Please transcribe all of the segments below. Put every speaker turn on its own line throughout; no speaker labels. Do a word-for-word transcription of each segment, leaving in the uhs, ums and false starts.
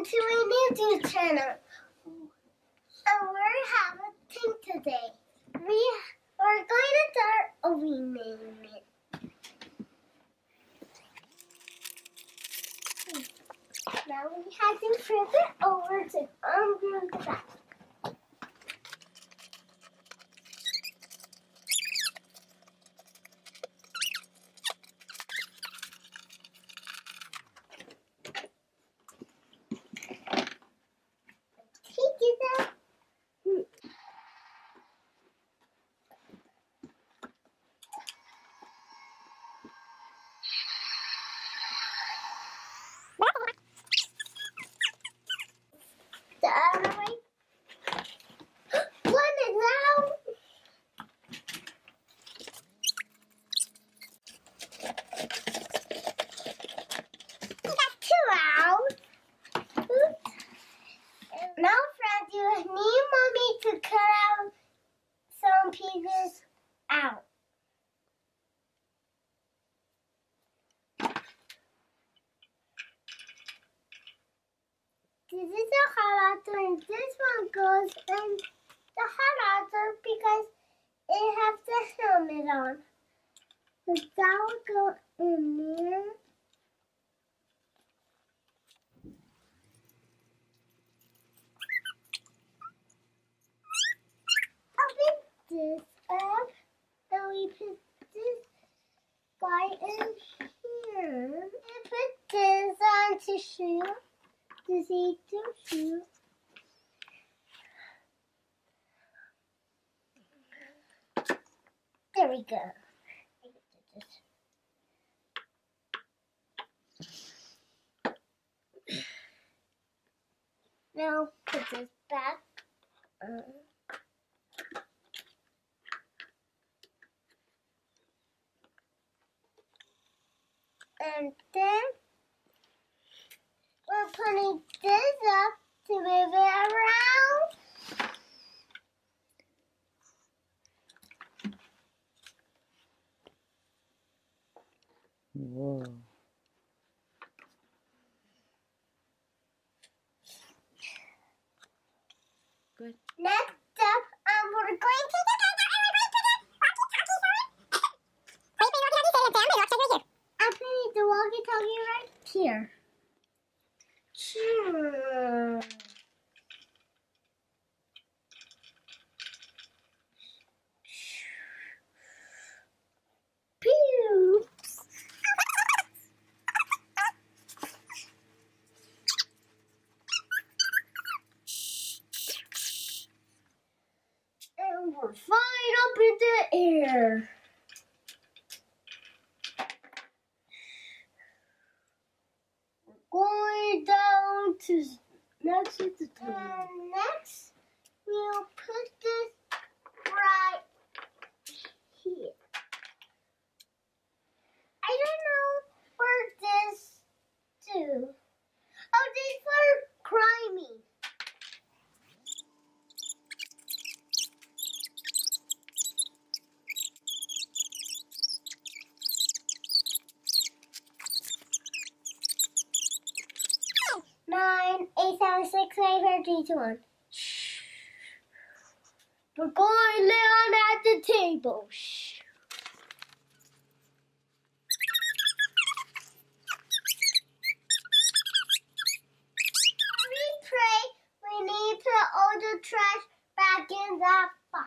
welcome to my YouTube channel. And we're having a thing today. We are going to start a rename it. Now we have to flip it over to undo the back. The other way. One is out. We got two out. Oops. Now, friends, you need mommy to cut out some pieces out. This is a highlighter and this one goes in the highlighter because it has the helmet on. So that will go in there. Open this up. Then we put this guy in here. And put this on tissue. This is tissue. There we go. Now put this back. Uh, and then we're putting this up to move it around.
Whoa. Good.
Next up, um, we're going to I'm putting the walkie-talkie right here. Sure. Pew. And we're flying up in the air. Going down to next to the top. And next, we'll put this right here. I don't know where this to. Oh, this for climbing. Nine, eight, seven, six, five, four, three, two, one. Shh. We're going to lay on at the table. Shh. We pray we need to put all the trash back in that box.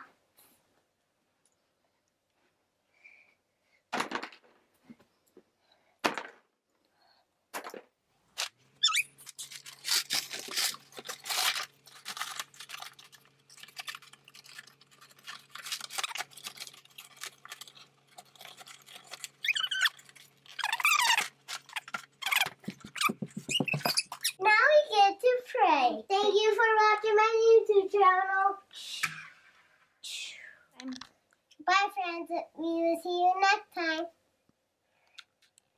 Thank you for watching my YouTube channel. Bye, friends. We will see you next time.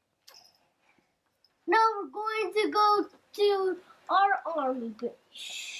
Now we're going to go to our army base.